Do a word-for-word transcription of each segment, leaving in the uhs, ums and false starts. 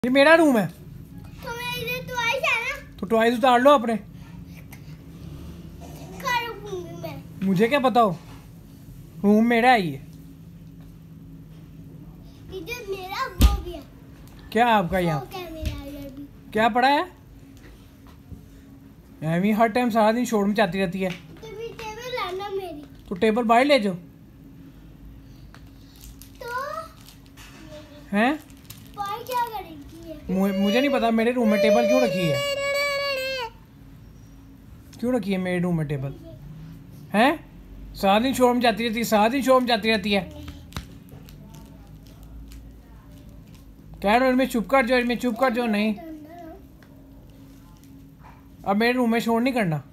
ये मेरा रूम है तो मेरे टॉयज है ना, तो टॉयज उतार लो अपने। मैं मुझे क्या पता हो, रूम मेरा है ये। इधर मेरा वो भी है। क्या आपका यहाँ वो क्या मेरा इधर भी। क्या पड़ा है? एमी हर टाइम सारा दिन शोर में जाती रहती है। तो भी टेबल लाना मेरी। तो टेबल बाहर ले जाओ। तो हैं? बाहर क्या करेगी ये? मु- मुझे नहीं पता मेरे रूम में टेबल क्यों रखी है। क्यों रखी है मेरे रूम में टेबल? हैं? सारा दिन शोर में जाती रहती है, सारा दिन शोर में जाती रहती है। कह रहा हूं इनमें चुप कर जाओ, इनमें चुप कर जाओ। नहीं, अब मेरे रूम में शोर नहीं करना।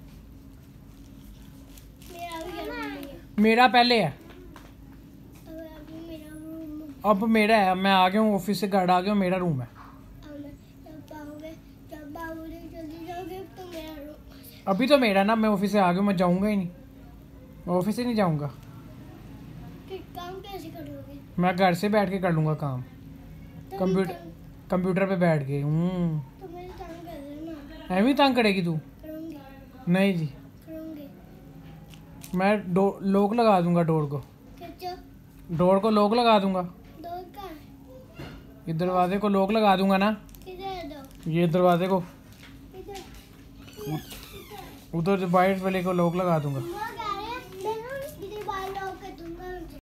मेरा भी घर नहीं है। मेरा पहले है, अब अभी मेरा रूम। अब मेरा है। मैं आ गया हूँ ऑफिस से, घर आ गया हूँ, मेरा रूम है। अब मैं जब आओगे जब आओगे जल्दी जाओगे तो मेरा रूम। अभी तो मेरा ना, मैं ऑफिस से आ गया हूँ, मैं जाऊँगा ही नहीं, मैं ऑफिस से नहीं जाऊँगा। फिर काम कैसे करोगे? मैं घर से बैठ के कर लूँगा काम, तो कंप्यूटर कंप्यूटर पे बैठ के। हम्म तो मेरे काम कर देना। ऐਵੇਂ तंग करेगी तू? करूँगी नहीं जी, करूँगी। मैं डो लॉक लगा दूंगा डोर को। खींचो। डोर को लॉक लगा दूंगा, दो का ये दरवाजे को लॉक लगा दूंगा ना। किधर है दो? ये दरवाजे को इधर उधर बाइट वाले को लॉक लगा दूंगा।